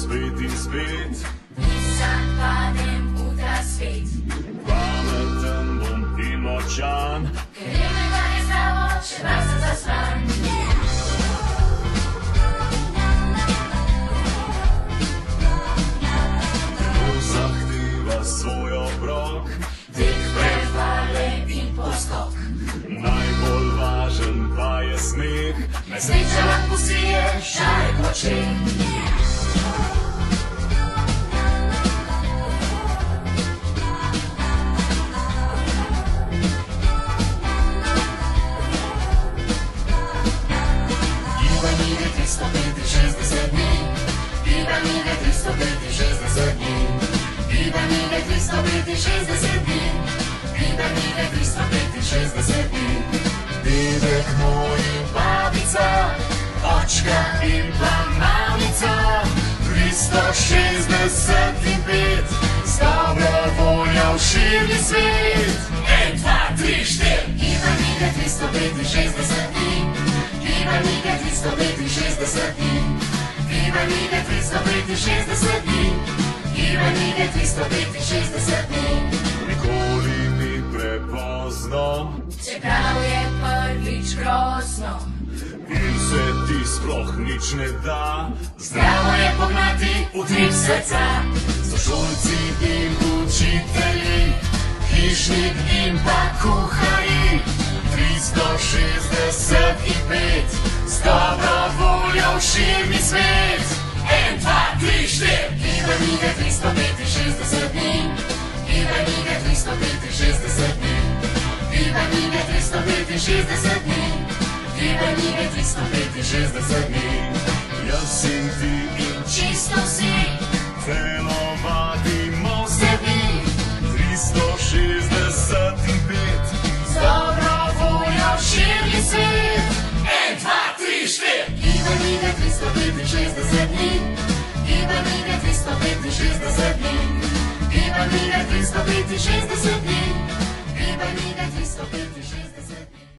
spet in spet. Vsak padem v ta svet. Pameten bom in močan, Ker ime ga je zdravo, če pa sem zaspan. To zahteva svoj obrok, Tek prevale in poskok. najbolj važen pa je smeh. Nesreča lahko sije šarek v očeh. Gibanije 365 dni, gibanije 365 dni, gibanije 365 dni, gibanije 365 dni. Dedek moj in babica, očka in pa mamica, 365, s dobro voljo širi svet. 1, 2, 3, 4. Gibanije 365 dni, gibanije 365 dni, gibanije 365 dni, gibanije 365 dni. Nikoli ni prepozno Čeprav je prvič grozno, in se ti sploh nič ne da. zdravo je pognati utrip srca. Sošolci in učitelji, hišnik in pa kuharji, 365, s dobro voljo širi svet. 1, 2, 3, 4. Gibanije 365 dni, gibanije 365 dni, gibanije 365 dni, gibanije 365 dni. Jaz in ti in Čisto vsi, telovadimo se dni, 365, z dobro voljo širi svet. 1, 2, 3, 4. Gibanije 365 dni, gibanije 365 dni, gibanije 365